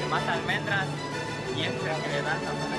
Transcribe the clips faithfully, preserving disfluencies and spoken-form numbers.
más almendras y extra que le dan también.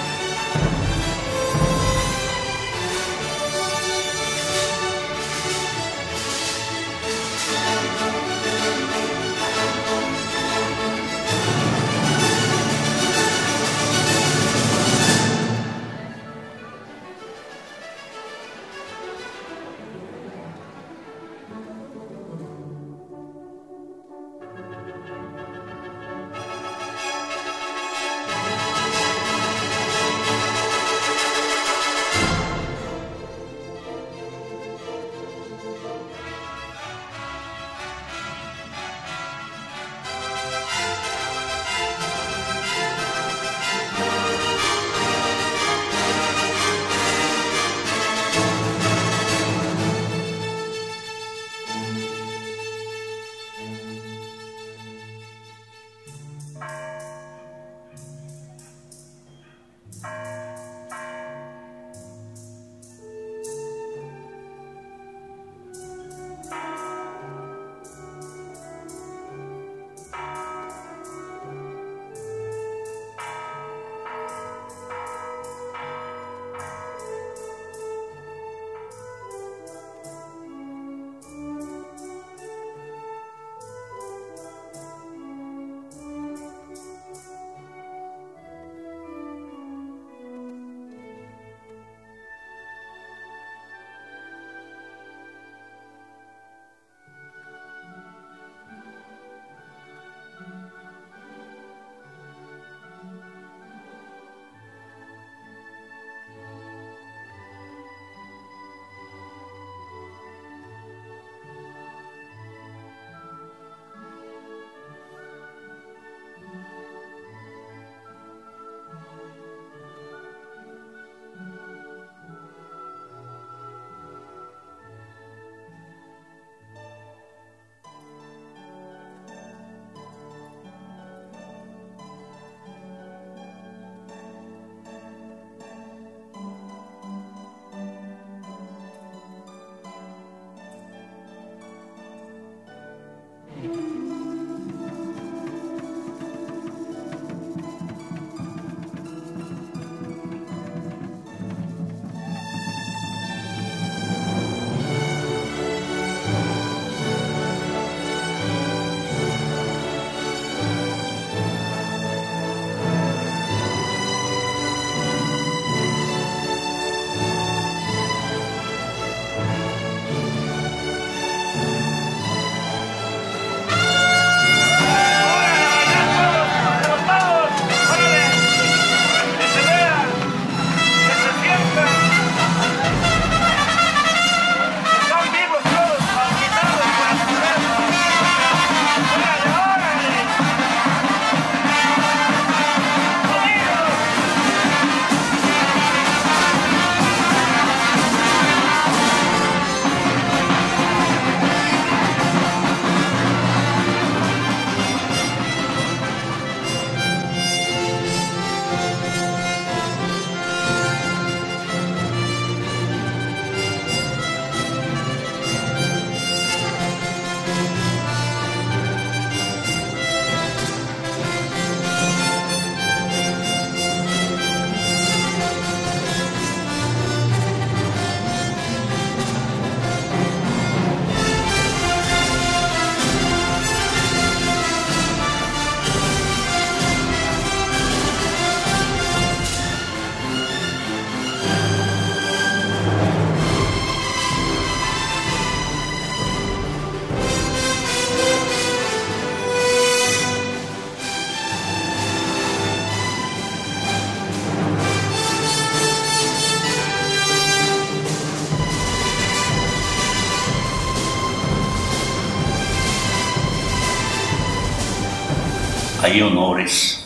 Hay honores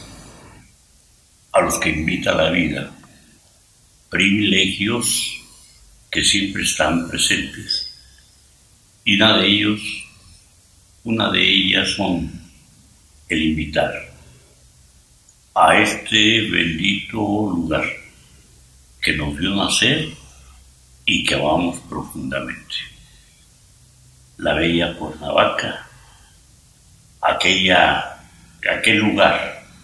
a los que invita la vida, privilegios que siempre están presentes, y una de ellos, una de ellas son el invitar a este bendito lugar que nos vio nacer y que amamos profundamente. La bella Cuernavaca, aquella, aquel lugar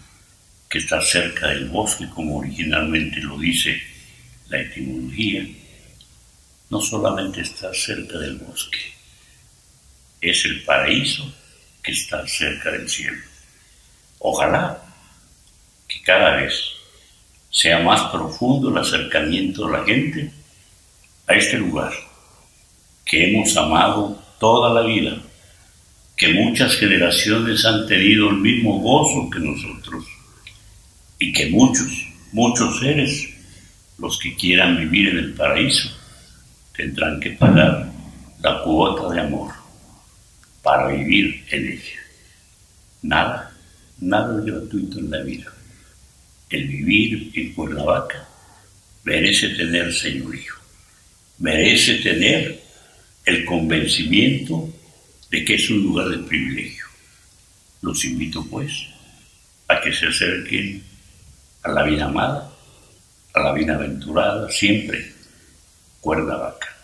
que está cerca del bosque, como originalmente lo dice la etimología, no solamente está cerca del bosque, es el paraíso que está cerca del cielo. Ojalá que cada vez sea más profundo el acercamiento de la gente a este lugar que hemos amado toda la vida, que muchas generaciones han tenido el mismo gozo que nosotros y que muchos, muchos seres, los que quieran vivir en el paraíso, tendrán que pagar la cuota de amor para vivir en ella. Nada, nada es gratuito en la vida. El vivir en Cuernavaca merece tener señorío, merece tener el convencimiento de que es un lugar de privilegio. Los invito pues a que se acerquen a la vida amada, a la vida aventurada, siempre Cuernavaca.